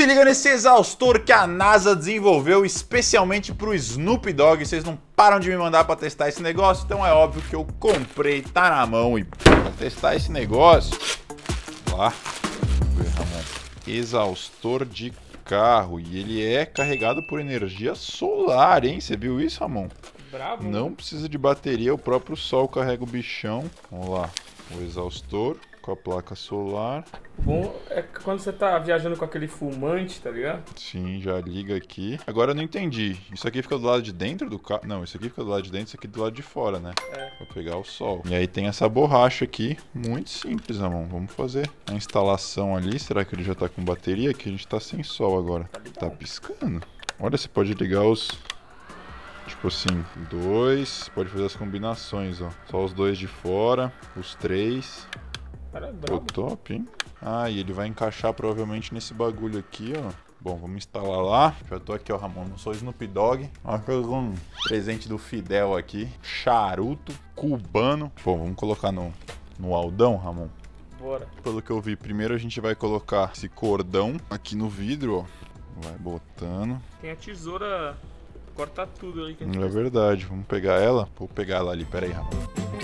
Se liga nesse exaustor que a NASA desenvolveu especialmente pro Snoop Dogg. Vocês não param de me mandar pra testar esse negócio, então é óbvio que eu comprei, tá na mão. E pra testar esse negócio, lá, vamos ver, Ramon, exaustor de carro, e ele é carregado por energia solar, hein? Você viu isso, Ramon? Bravo. Não precisa de bateria, o próprio sol carrega o bichão. Vamos lá, o exaustor com a placa solar. O bom é que quando você tá viajando com aquele fumante, tá ligado? Sim, já liga aqui. Agora eu não entendi. Isso aqui fica do lado de dentro do carro? Não, isso aqui fica do lado de dentro, isso aqui do lado de fora, né? É. Pra pegar o sol. E aí tem essa borracha aqui. Muito simples, Ramon. Vamos fazer a instalação ali. Será que ele já tá com bateria? Aqui a gente tá sem sol agora. Tá piscando. Olha, você pode ligar os... Tipo assim, dois. Pode fazer as combinações, ó. Só os dois de fora. Os três. Cara, é Pô, bravo. top, hein? Ah, e ele vai encaixar provavelmente nesse bagulho aqui, ó. Bom, vamos instalar lá. Já tô aqui, ó, Ramon. Não sou Snoop Dogg. Ó, um presente do Fidel aqui. Charuto cubano. Bom, vamos colocar no aldão, Ramon. Bora. Pelo que eu vi, primeiro a gente vai colocar esse cordão aqui no vidro, ó. Vai botando. Tem a tesoura, corta tudo ali. Que a gente É verdade, vamos pegar ela. Vou pegar ela ali, pera aí, Ramon.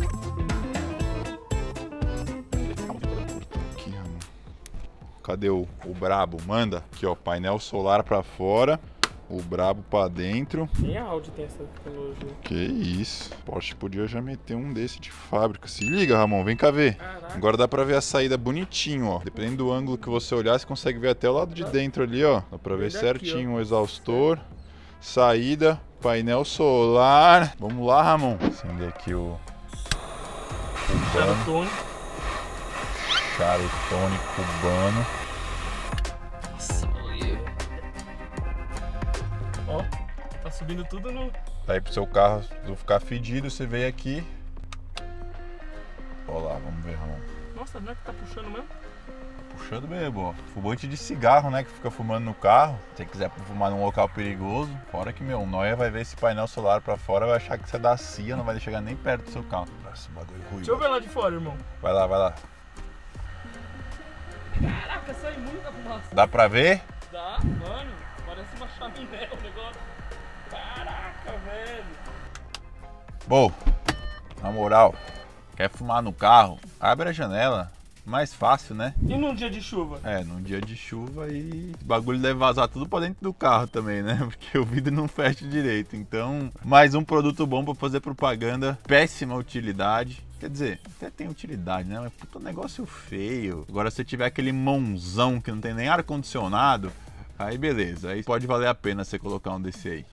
Aqui, Ramon. Cadê o brabo? Manda. Aqui, ó, painel solar pra fora, o brabo pra dentro. Nem a Audi tem essa tecnologia. Que isso. Porsche podia já meter um desse de fábrica. Se liga, Ramon, vem cá ver. Caraca. Agora dá pra ver a saída bonitinho, ó. Dependendo do ângulo que você olhar, você consegue ver até o lado de dentro ali, ó. Dá pra ver Bem daqui, certinho ó. o exaustor. Saída, painel solar. Vamos lá, Ramon. Acender aqui o Charutone. charutone cubano. Nossa, olha. Ó, tá subindo tudo no... Tá aí pro seu carro não ficar fedido, você vem aqui. Ó lá, vamos ver, Ramon. Nossa, não é que tá puxando mesmo? Puxando mesmo, ó. Fumante de cigarro, né? Que fica fumando no carro. Se você quiser fumar num local perigoso, fora que, meu, o Noia vai ver esse painel solar pra fora, vai achar que você é da CIA, não vai chegar nem perto do seu carro. Nossa, bagulho ruim. Deixa eu ver lá de fora, irmão. Vai lá, vai lá. Caraca, sai muita fumaça. Dá pra ver? Dá, mano. Parece uma chaminé o negócio. Caraca, velho. Bom, na moral, quer fumar no carro? Abre a janela. Mais fácil, né? E num dia de chuva? É, num dia de chuva e o bagulho deve vazar tudo pra dentro do carro também, né? Porque o vidro não fecha direito. Então, mais um produto bom pra fazer propaganda. Péssima utilidade. Quer dizer, até tem utilidade, né? Mas puta negócio feio. Agora, se tiver aquele mãozão que não tem nem ar-condicionado, aí beleza. Aí pode valer a pena você colocar um desse aí.